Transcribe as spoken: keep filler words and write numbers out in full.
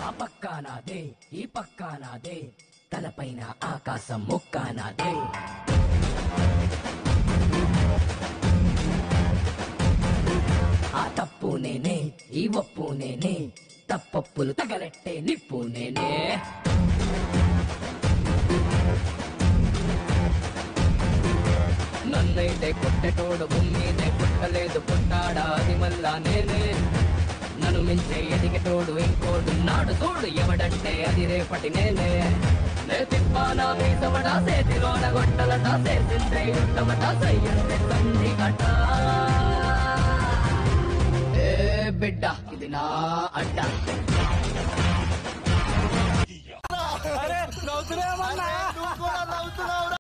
ఆ పక్కా నాదే ఈ పక్కా నాదే తలపైన ఆకాశం ముక్కా నాదే ఆ తప్పు నేనే ఈ ఒప్పు నేనే తప్పప్పులు తగలెట్టే నిప్పు నేనే నన్నైతే కొట్టెటోడు భూమినే పుట్టలేదు పుట్టాడా అది మళ్ళా నేనే నన్ను మించే ఎదిగేటోడు ఇంకోడు నాడు తోడు ఎవడంటే అది రేపటి నేనే నే తిప్పానా మీసమట చేతిలోన గొట్టలట చేసిందే యుద్ధమట సయ్యంటే సంధి అట ఏ బిడ్డ ఇది నా అడ్డ అరే నవ్వుతున్నావా